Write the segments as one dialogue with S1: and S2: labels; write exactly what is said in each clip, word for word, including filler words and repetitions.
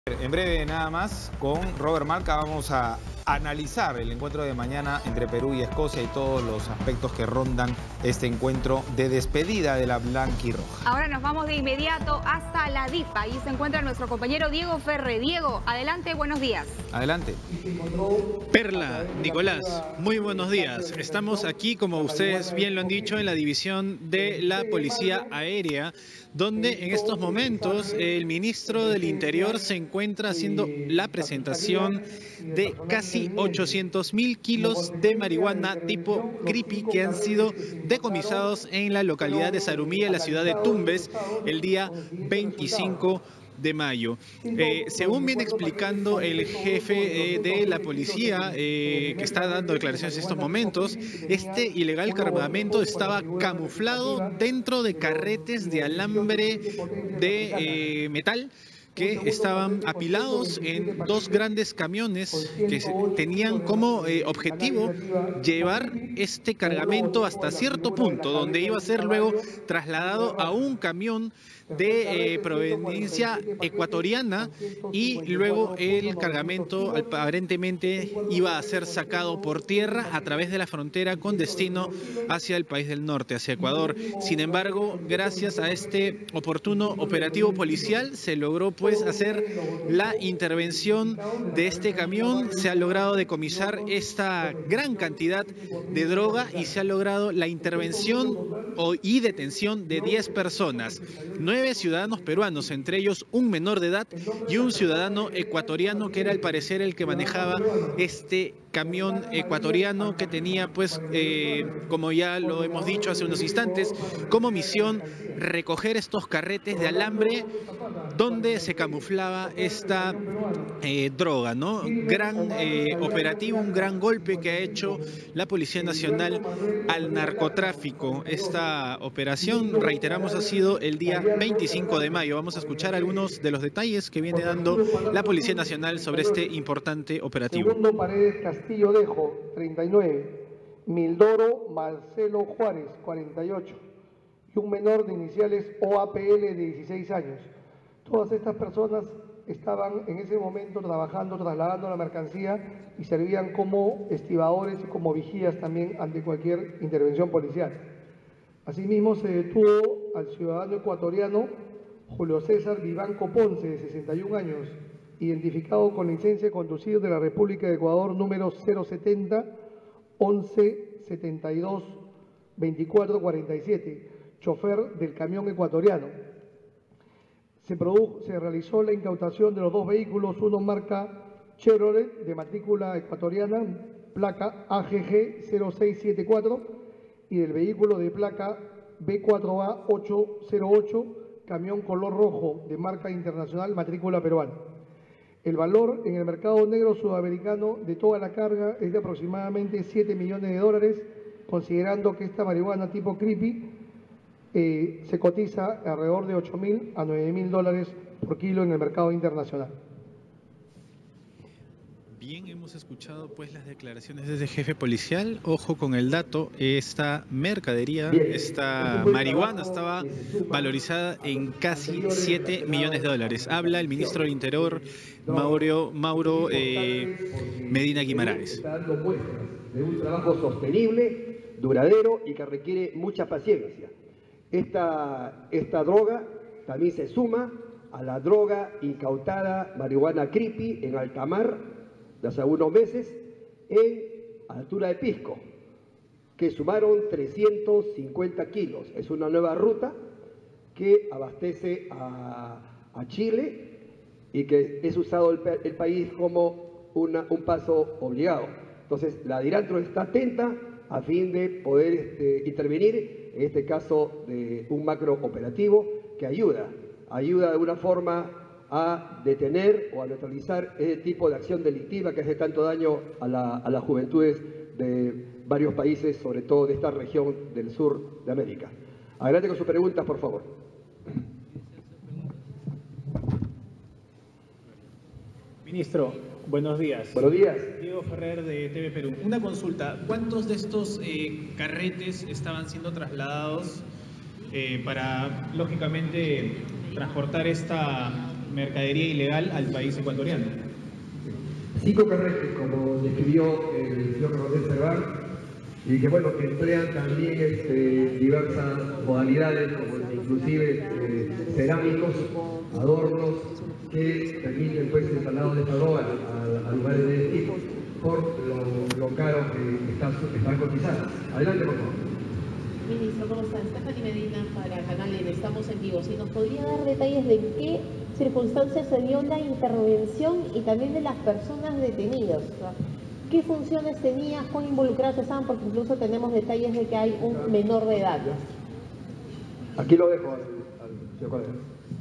S1: En breve nada más, con Robert Malca vamos a analizar el encuentro de mañana entre Perú y Escocia y todos los aspectos que rondan este encuentro de despedida de la blanquirroja.
S2: Ahora nos vamos de inmediato hasta la D I F. Ahí se encuentra nuestro compañero Diego Ferre. Diego, adelante, buenos días.
S1: Adelante.
S3: Perla, Nicolás, muy buenos días. Estamos aquí, como ustedes bien lo han dicho, en la división de la Policía Aérea, donde en estos momentos el ministro del Interior se encuentra haciendo la presentación de casi ochocientos mil kilos de marihuana tipo creepy que han sido decomisados en la localidad de Zarumilla, en la ciudad de Tumbes, el día veinticinco de mayo. Eh, según viene explicando el jefe eh, de la policía eh, que está dando declaraciones en estos momentos, este ilegal cargamento estaba camuflado dentro de carretes de alambre de eh, metal que estaban apilados en dos grandes camiones que tenían como eh, objetivo llevar este cargamento hasta cierto punto, donde iba a ser luego trasladado a un camión de eh, proveniencia ecuatoriana y luego el cargamento aparentemente iba a ser sacado por tierra a través de la frontera con destino hacia el país del norte, hacia Ecuador. Sin embargo, gracias a este oportuno operativo policial se logró pues hacer la intervención de este camión, se ha logrado decomisar esta gran cantidad de droga y se ha logrado la intervención o, y detención de diez personas, nueve ciudadanos peruanos, entre ellos un menor de edad y un ciudadano ecuatoriano que era al parecer el que manejaba este camión ecuatoriano que tenía pues, eh, como ya lo hemos dicho hace unos instantes, como misión recoger estos carretes de alambre donde se camuflaba esta eh, droga, ¿no? Gran eh, operativo, un gran golpe que ha hecho la Policía Nacional al narcotráfico. Esta operación, reiteramos, ha sido el día veinticinco de mayo. Vamos a escuchar algunos de los detalles que viene dando la Policía Nacional sobre este importante operativo.
S4: Segundo, Paredes Castillo Dejo, treinta y nueve. Mildoro Marcelo Juárez, cuarenta y ocho. Y un menor de iniciales O A P L de dieciséis años. Todas estas personas estaban en ese momento trabajando, trasladando la mercancía y servían como estibadores y como vigías también ante cualquier intervención policial. Asimismo, se detuvo al ciudadano ecuatoriano Julio César Vivanco Ponce, de sesenta y un años, identificado con licencia de conducir de la República de Ecuador número cero setenta once setenta y dos veinticuatro cuarenta y siete, chofer del camión ecuatoriano. Se, produjo, se realizó la incautación de los dos vehículos, uno marca Chevrolet de matrícula ecuatoriana, placa A G G cero seis siete cuatro, y del vehículo de placa B cuatro A ocho cero ocho, camión color rojo de marca internacional, matrícula peruana. El valor en el mercado negro sudamericano de toda la carga es de aproximadamente siete millones de dólares, considerando que esta marihuana tipo creepy eh, se cotiza alrededor de ocho mil a nueve mil dólares por kilo en el mercado internacional.
S3: Bien, hemos escuchado pues las declaraciones desde el jefe policial. Ojo con el dato, esta mercadería, esta marihuana estaba valorizada en casi siete millones de dólares. Habla el ministro del Interior, Mauro, Mauro eh, Medina Guimaraes.
S5: De un trabajo sostenible, duradero y que requiere mucha paciencia. Esta, esta droga también se suma a la droga incautada marihuana creepy en alta mar de hace algunos meses en altura de Pisco, que sumaron trescientos cincuenta kilos. Es una nueva ruta que abastece a, a Chile y que es usado el, el país como una, un paso obligado. Entonces, la DIRANTRO está atenta a fin de poder este, intervenir, en este caso de un macro operativo que ayuda, ayuda de una forma a detener o a neutralizar ese tipo de acción delictiva que hace tanto daño a, la, a las juventudes de varios países, sobre todo de esta región del sur de América. Adelante con sus preguntas, por favor.
S6: Ministro, buenos días.
S5: Buenos días.
S6: Diego Ferrer de T V Perú. Una consulta, ¿cuántos de estos eh, carretes estaban siendo trasladados eh, para, lógicamente, transportar esta mercadería ilegal al país ecuatoriano.
S5: Cinco carretes, como describió el señor Rodríguez Cervar, y que bueno, que emplean también este, diversas modalidades, como inclusive eh, cerámicos, adornos, que permiten pues el traslado de esta droga a, a lugares de destino, por lo, lo caro que están, están cotizadas. Adelante, por favor.
S7: Ministro, ¿cómo están? Stephanie Medina para Canal N, estamos en vivo. Si nos podría dar detalles de en qué circunstancias se dio la intervención y también de las personas detenidas. O sea, ¿qué funciones tenía, cuán involucrados estaban? Porque incluso tenemos detalles de que hay un menor de edad.
S5: Aquí lo dejo al, al señor Cuadra.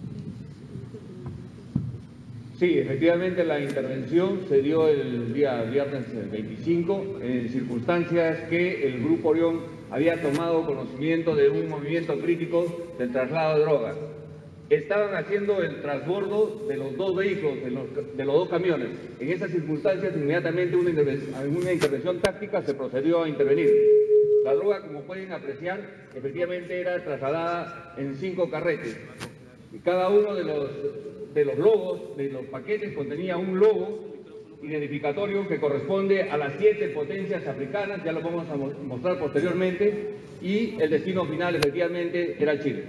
S8: Sí, efectivamente la intervención se dio el día viernes veinticinco en circunstancias que el Grupo Orión había tomado conocimiento de un movimiento crítico del traslado de drogas. Estaban haciendo el transbordo de los dos vehículos, de los, de los dos camiones. En esas circunstancias, inmediatamente una intervención, una intervención táctica se procedió a intervenir. La droga, como pueden apreciar, efectivamente era trasladada en cinco carretes. Y cada uno de los, de los logos, de los paquetes, contenía un logo identificatorio que corresponde a las siete potencias africanas, ya lo vamos a mostrar posteriormente, y el destino final, efectivamente, era Chile.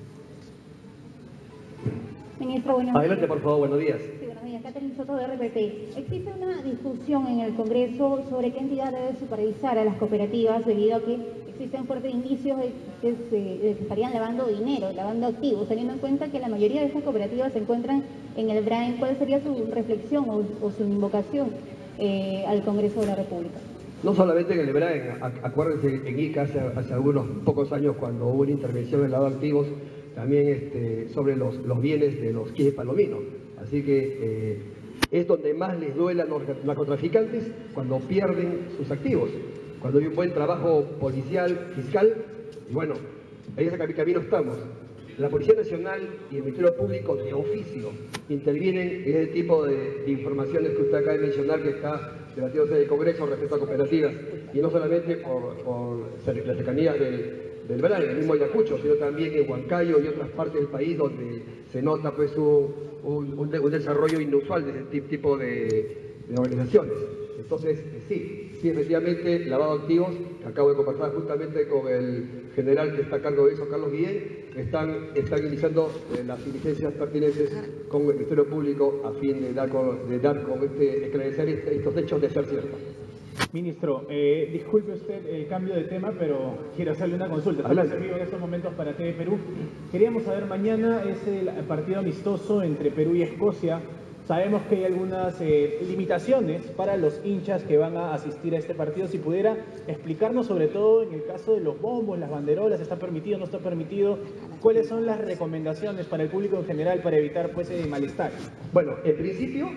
S9: Ministro, buenos
S5: Adelante, por favor, buenos días.
S9: Sí, buenos días. Catherine Soto de R P P. Existe una discusión en el Congreso sobre qué entidad debe supervisar a las cooperativas debido a que existen fuertes indicios de que se, de que estarían lavando dinero, lavando activos, teniendo en cuenta que la mayoría de estas cooperativas se encuentran en el B R A E N. ¿Cuál sería su reflexión o, o su invocación eh, al Congreso de la República?
S5: No solamente en el B R A E N, acuérdense en I C A hace, hace algunos pocos años cuando hubo una intervención en lavado de activos, también este, sobre los, los bienes de los quijes palominos. Así que eh, es donde más les duele a los narcotraficantes cuando pierden sus activos, cuando hay un buen trabajo policial, fiscal, y bueno, en ese camino estamos. La Policía Nacional y el Ministerio Público de oficio intervienen en ese tipo de, de informaciones que usted acaba de mencionar que está debatiéndose en el Congreso respecto a cooperativas, y no solamente por, por la cercanía de del B R A E N, el mismo Ayacucho, sino también en Huancayo y otras partes del país donde se nota pues un, un, un desarrollo inusual de ese tipo de, de organizaciones. Entonces, sí, sí, efectivamente, lavado de activos, que acabo de conversar justamente con el general que está a cargo de eso, Carlos Guillén, están, están iniciando eh, las diligencias pertinentes con el Ministerio Público a fin de dar con, de dar con este, esclarecer este, estos hechos de ser ciertos.
S6: Ministro, eh, disculpe usted el cambio de tema, pero quiero hacerle una consulta. Estamos en vivo en estos momentos para T V Perú. Queríamos saber, mañana es el partido amistoso entre Perú y Escocia. Sabemos que hay algunas eh, limitaciones para los hinchas que van a asistir a este partido. Si pudiera explicarnos, sobre todo en el caso de los bombos, las banderolas, ¿está permitido, no está permitido? ¿Cuáles son las recomendaciones para el público en general para evitar pues el malestar?
S5: Bueno, en principio,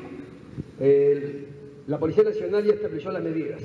S5: el... la Policía Nacional ya estableció las medidas.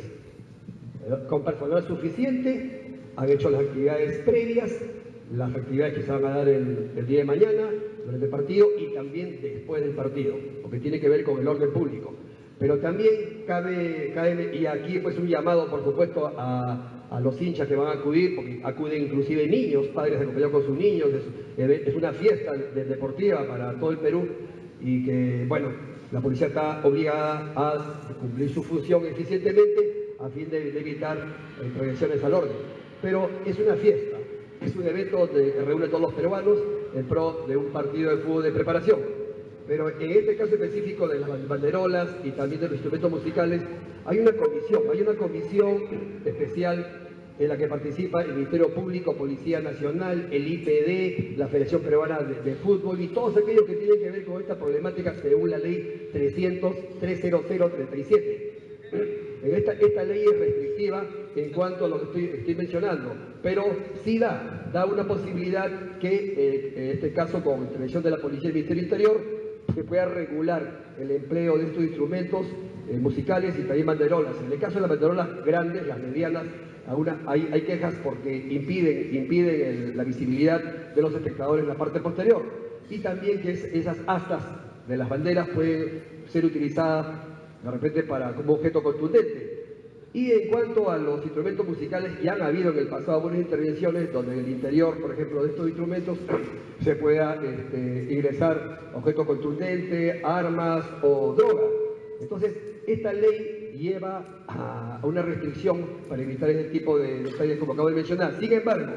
S5: Con personal suficiente, han hecho las actividades previas, las actividades que se van a dar el, el día de mañana, durante el partido y también después del partido, porque tiene que ver con el orden público. Pero también cabe, cabe y aquí pues un llamado, por supuesto, a, a los hinchas que van a acudir, porque acuden inclusive niños, padres acompañados con sus niños, es, es una fiesta de, deportiva para todo el Perú, y que, bueno, la policía está obligada a cumplir su función eficientemente a fin de, de evitar intervenciones al orden. Pero es una fiesta, es un evento de, que reúne a todos los peruanos en pro de un partido de fútbol de preparación. Pero en este caso específico de las banderolas y también de los instrumentos musicales, hay una comisión, hay una comisión especial en la que participa el Ministerio Público, Policía Nacional, el I P D, la Federación Peruana de, de Fútbol y todos aquellos que tienen que ver con esta problemática según la ley trescientos, trescientos treinta y siete. Esta, esta ley es restrictiva en cuanto a lo que estoy, estoy mencionando, pero sí da, da una posibilidad que, eh, en este caso con intervención de la Policía y el Ministerio Interior, se pueda regular el empleo de estos instrumentos eh, musicales y también banderolas. En el caso de las banderolas grandes, las medianas, Alguna, hay, hay quejas porque impiden, impiden el, la visibilidad de los espectadores en la parte posterior, y también que es, esas astas de las banderas pueden ser utilizadas de repente para, como objeto contundente. Y en cuanto a los instrumentos musicales, ya han habido en el pasado buenas intervenciones donde en el interior, por ejemplo, de estos instrumentos se pueda este, ingresar objetos contundentes, armas o droga. Entonces, esta ley lleva a una restricción para evitar este tipo de detalles como acabo de mencionar. Sin embargo,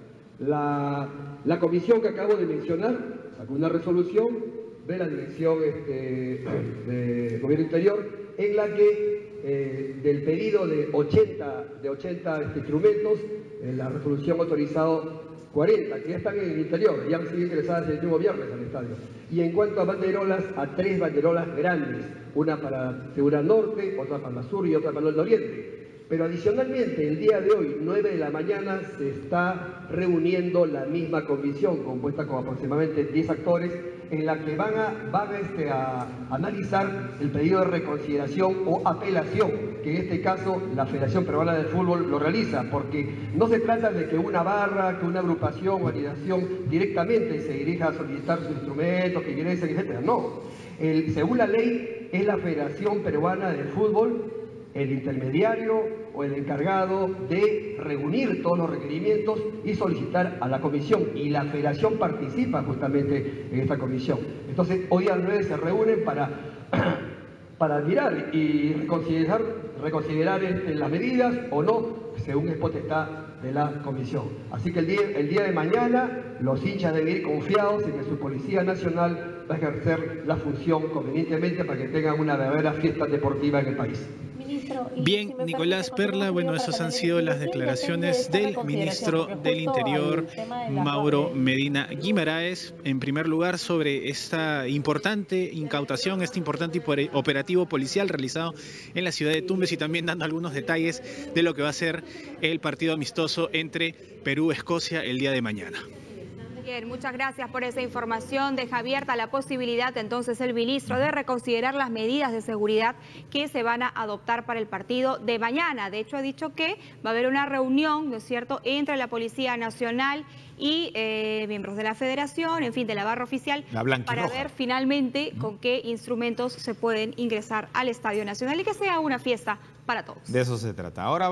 S5: la, la comisión que acabo de mencionar sacó una resolución de la Dirección este, de Gobierno Interior en la que Eh, del pedido de ochenta, de ochenta este, instrumentos, eh, la resolución ha autorizado cuarenta, que ya están en el interior, ya han sido ingresadas el mismo viernes al estadio. Y en cuanto a banderolas, a tres banderolas grandes, una para Seguridad Norte, otra para la Sur y otra para el Oriente. Pero adicionalmente, el día de hoy, nueve de la mañana, se está reuniendo la misma comisión, compuesta con aproximadamente diez actores, en la que van a, van a, este, a analizar el pedido de reconsideración o apelación, que en este caso la Federación Peruana de Fútbol lo realiza, porque no se trata de que una barra, que una agrupación o organización directamente se dirija a solicitar sus instrumentos, que ingresen, etcétera. No, el, según la ley, es la Federación Peruana de Fútbol el intermediario o el encargado de reunir todos los requerimientos y solicitar a la comisión, y la federación participa justamente en esta comisión. Entonces, hoy a las nueve se reúnen para, para mirar y reconsiderar, reconsiderar este, las medidas o no, según es potestad de la comisión. Así que el día, el día de mañana los hinchas deben ir confiados en que su Policía Nacional va a ejercer la función convenientemente para que tengan una verdadera fiesta deportiva en el país.
S3: Bien, Nicolás Perla, bueno, esas han sido las declaraciones del ministro del Interior, Mauro Medina Guimaraes, en primer lugar sobre esta importante incautación, este importante operativo policial realizado en la ciudad de Tumbes, y también dando algunos detalles de lo que va a ser el partido amistoso entre Perú-Escocia el día de mañana.
S2: Bien, muchas gracias por esa información. Deja abierta la posibilidad entonces el ministro de reconsiderar las medidas de seguridad que se van a adoptar para el partido de mañana. De hecho, ha dicho que va a haber una reunión, ¿no es cierto?, entre la Policía Nacional y eh, miembros de la Federación, en fin, de la barra oficial, para ver finalmente con qué instrumentos se pueden ingresar al Estadio Nacional y que sea una fiesta para todos.
S1: De eso se trata. Ahora